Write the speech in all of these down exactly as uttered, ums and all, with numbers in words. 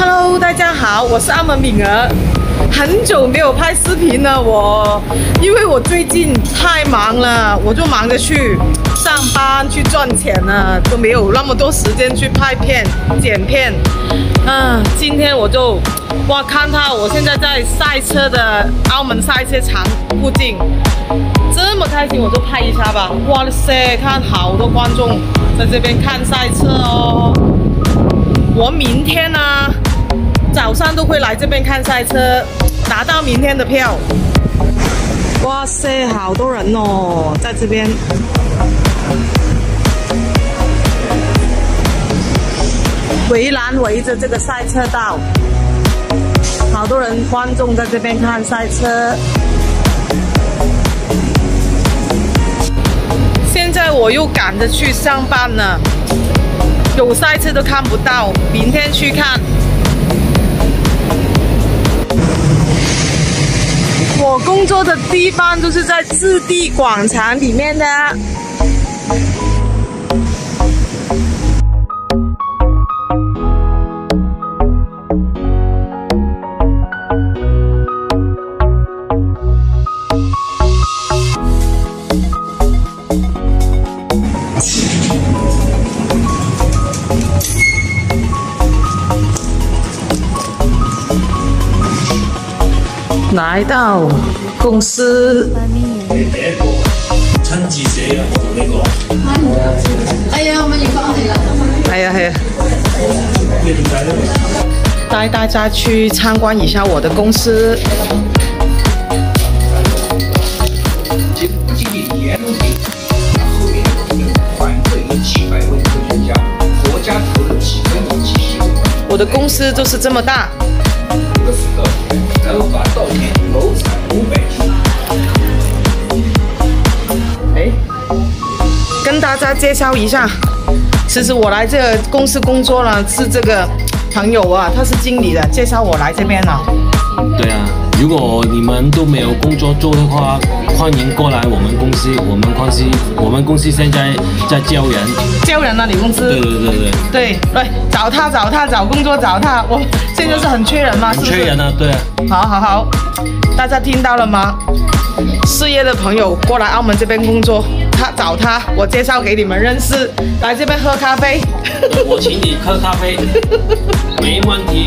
Hello， 大家好，我是澳门敏儿。很久没有拍视频了，我因为我最近太忙了，我就忙着去上班去赚钱了，都没有那么多时间去拍片、剪片。啊，今天我就哇，看到我现在在赛车的澳门赛车场附近，这么开心，我就拍一下吧。哇塞，看好多观众在这边看赛车哦。我明天呢，早上都会来这边看赛车，拿到明天的票。哇塞，好多人哦，在这边。围栏围着这个赛车道，好多人观众在这边看赛车。现在我又赶着去上班了，有赛车都看不到，明天去看。我工作的地方都是在置地广场里面的。来到公司， 親自寫啊！我呢個係啊，我要翻嚟啦。 係啊係啊，帶大家去參觀一下我的公司。 經歷年度評那後面團隊有幾百位科學家，國家投了幾分幾十億。 我的公司就是這麼大。 這個時候，然後把稻田謀產五百斤。 哎，跟大家介紹一下，其實我來這個公司工作呢，是這個朋友啊，他是經理的，介紹我來這邊了。 對啊，如果你們都沒有工作做的話，歡迎過來我們公司。我們公司，我們公司現在在招人。 招人啊，你公司？ 對對對對。 對，來找他找他找工作找他，我現在是很缺人嘛，是不是？ 缺人啊，對啊。 好好好，大家聽到了嗎？事業的朋友過來澳門這邊工作，他找他，我介紹給你們認識，來這邊喝咖啡。 我請你喝咖啡，沒問題。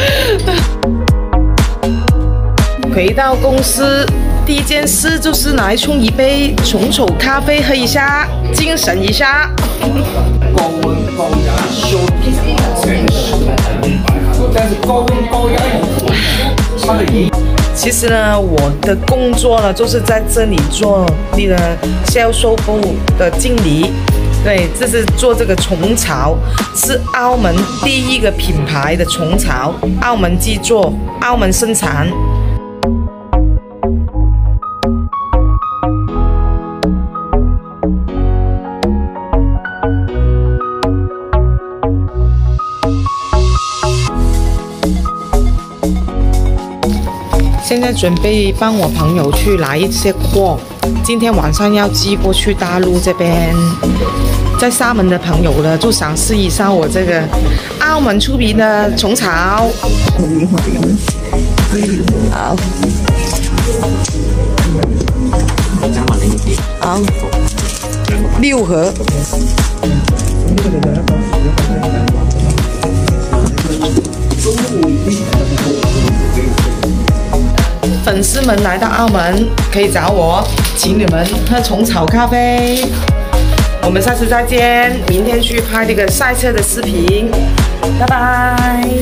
回到公司，第一件事就是來沖一杯蟲草咖啡喝一下，精神一下。 高溫高壓修城市，但是高溫高壓它的影。 其實呢，我的工作呢，就是在這裡做那個銷售部的經理。對，這是做這個蟲草，是澳門第一個品牌的蟲草，澳門製作，澳門生產。現在準備幫我朋友去拿一些貨，今天晚上要寄過去大陸這邊。在廈門的朋友呢，就想試一下我這個澳門出名的蟲草。好，好，六盒。粉絲們來到澳門可以找我，請你們喝蟲草咖啡。我們下次再見，明天去拍這個賽車的視頻，拜拜。